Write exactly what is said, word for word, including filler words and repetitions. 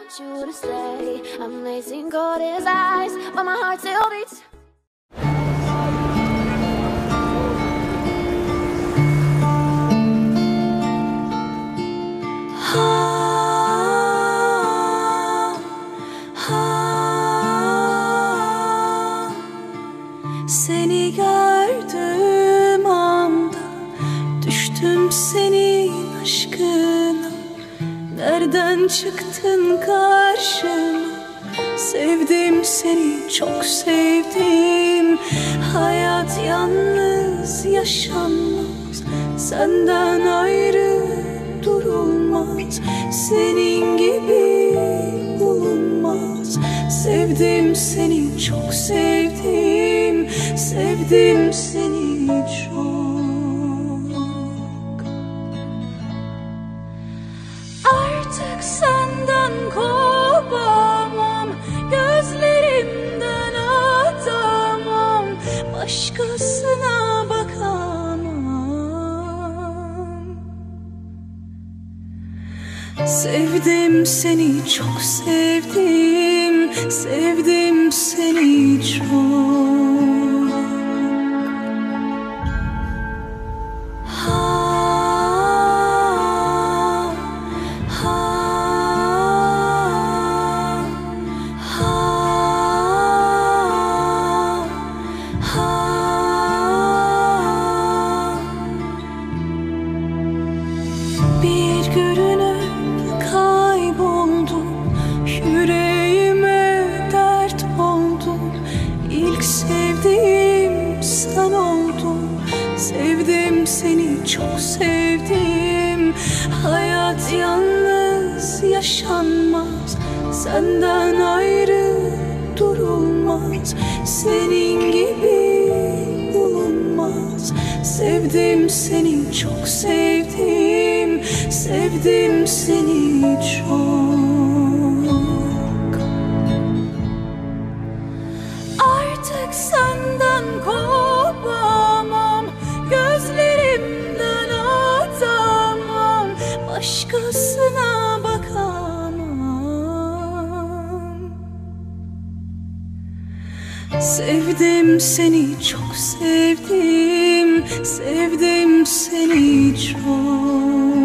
want you to stay. Amazing cold his eyes, but my heart still beats. Seni gördüğüm anda düştüm senin aşkına. Nereden çıktın karşıma? Sevdim seni, çok sevdim. Hayat yalnız yaşanmaz, senden ayrı durulmaz. Senin gibi bulunmaz. Sevdim seni, çok sevdim. Sevdim seni çok. Artık senden kopamam, gözlerimden atamam, başkasına bakamam. Sevdim seni, çok sevdim. Sevdim seni çok. Bir görünüp kayboldum, yüreğime dert oldun. İlk sevdiğim sen oldun. Sevdim seni, çok sevdim. Hayat yalnız yaşanmaz, senden ayrı durulmaz. Senin gibi bulunmaz. Sevdim seni, çok sevdim. Sevdim seni çok. Artık senden kopamam, gözlerimden atamam, başkasına bakamam. Sevdim seni, çok sevdim. Sevdim seni çok.